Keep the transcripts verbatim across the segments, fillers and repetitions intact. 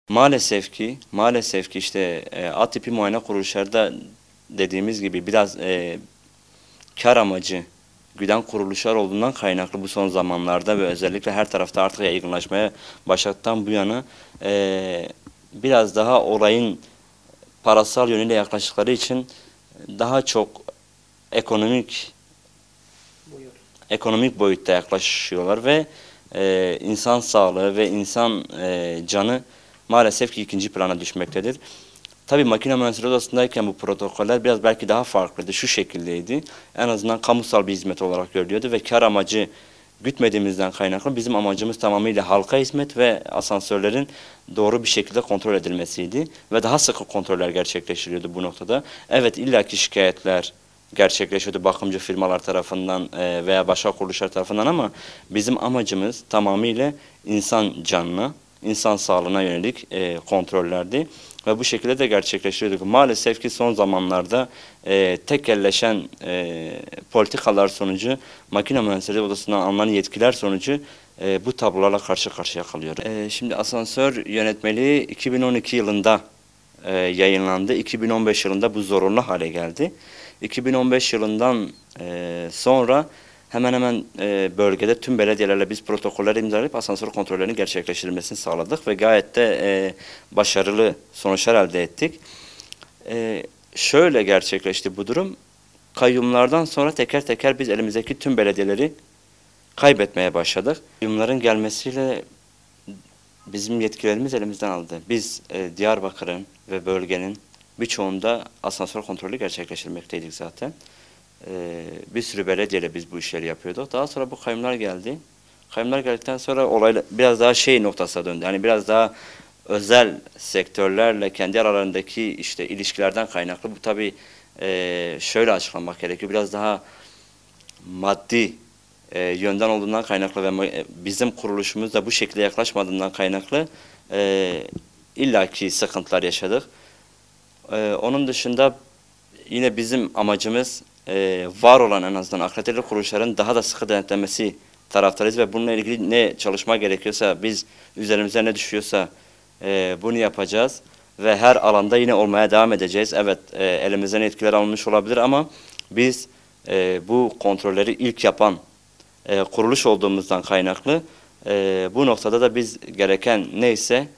Maalesef ki, maalesef ki işte e, at tipi muayene kuruluşlarda dediğimiz gibi biraz e, kar amacı güden kuruluşlar olduğundan kaynaklı bu son zamanlarda ve özellikle her tarafta artık yaygınlaşmaya başladıktan bu yana e, biraz daha olayın parasal yönüyle yaklaştıkları için daha çok ekonomik Buyur. ekonomik boyutta yaklaşıyorlar ve e, insan sağlığı ve insan e, canı maalesef ki ikinci plana düşmektedir. Tabii makine mühendisleri odasındayken bu protokoller biraz belki daha farklıydı. Şu şekildeydi. En azından kamusal bir hizmet olarak görülüyordu ve kar amacı gütmediğimizden kaynaklı bizim amacımız tamamıyla halka hizmet ve asansörlerin doğru bir şekilde kontrol edilmesiydi. Ve daha sıkı kontroller gerçekleştiriyordu bu noktada. Evet, illaki şikayetler gerçekleşiyordu bakımcı firmalar tarafından veya başka kuruluşlar tarafından ama bizim amacımız tamamıyla insan canına, insan sağlığına yönelik e, kontrollerdi ve bu şekilde de gerçekleştiriyorduk. Maalesef ki son zamanlarda e, tekelleşen e, politikalar sonucu makine mühendisleri odasından alınan yetkiler sonucu e, bu tablolarla karşı karşıya kalıyor. E, şimdi asansör yönetmeliği iki bin on iki yılında e, yayınlandı. iki bin on beş yılında bu zorunlu hale geldi. iki bin on beş yılından e, sonra hemen hemen e, bölgede tüm belediyelerle biz protokolleri imzalayıp asansör kontrollerinin gerçekleştirilmesini sağladık ve gayet de e, başarılı sonuçlar elde ettik. E, şöyle gerçekleşti bu durum. Kayyumlardan sonra teker teker biz elimizdeki tüm belediyeleri kaybetmeye başladık. Kayyumların gelmesiyle bizim yetkilerimiz elimizden aldı. Biz e, Diyarbakır'ın ve bölgenin birçoğunda asansör kontrolü gerçekleştirmekteydik zaten. Ee, bir sürü belediyeyle biz bu işleri yapıyorduk. Daha sonra bu kayyumlar geldi. Kayyumlar geldikten sonra olayla biraz daha şey noktasına döndü. Yani biraz daha özel sektörlerle kendi aralarındaki işte ilişkilerden kaynaklı. Bu tabii e, şöyle açıklamak gerekiyor. Biraz daha maddi e, yönden olduğundan kaynaklı ve bizim kuruluşumuz da bu şekilde yaklaşmadığından kaynaklı e, illaki sıkıntılar yaşadık. E, onun dışında yine bizim amacımız e, var olan en azından akrediteli kuruluşların daha da sıkı denetlenmesi taraftarıyız ve bununla ilgili ne çalışma gerekiyorsa biz üzerimize ne düşüyorsa e, bunu yapacağız ve her alanda yine olmaya devam edeceğiz. Evet, e, elimizden etkiler alınmış olabilir ama biz e, bu kontrolleri ilk yapan e, kuruluş olduğumuzdan kaynaklı e, bu noktada da biz gereken neyse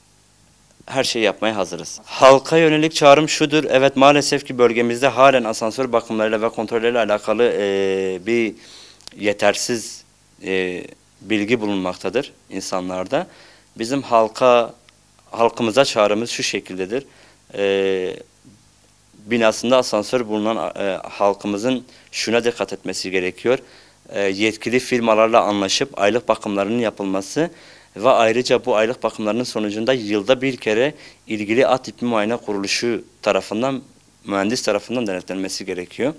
her şeyi yapmaya hazırız. Halka yönelik çağrım şudur. Evet, maalesef ki bölgemizde halen asansör bakımlarıyla ve kontrolleriyle alakalı e, bir yetersiz e, bilgi bulunmaktadır insanlarda. Bizim halka halkımıza çağrımız şu şekildedir. E, binasında asansör bulunan e, halkımızın şuna dikkat etmesi gerekiyor. E, yetkili firmalarla anlaşıp aylık bakımlarının yapılması ve ayrıca bu aylık bakımlarının sonucunda yılda bir kere ilgili at tipi muayene kuruluşu tarafından, mühendis tarafından denetlenmesi gerekiyor.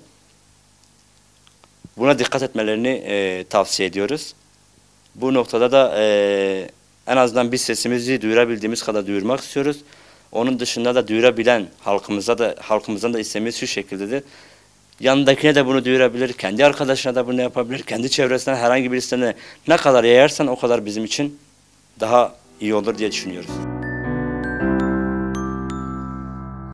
Buna dikkat etmelerini e, tavsiye ediyoruz. Bu noktada da e, en azından biz sesimizi duyurabildiğimiz kadar duyurmak istiyoruz. Onun dışında da duyurabilen halkımıza da halkımızdan da isteğimiz şu şekildedir. Yanındakine de bunu duyurabilir, kendi arkadaşına da bunu yapabilir, kendi çevresinden herhangi birisine ne kadar yayarsan o kadar bizim için daha iyi olur diye düşünüyoruz.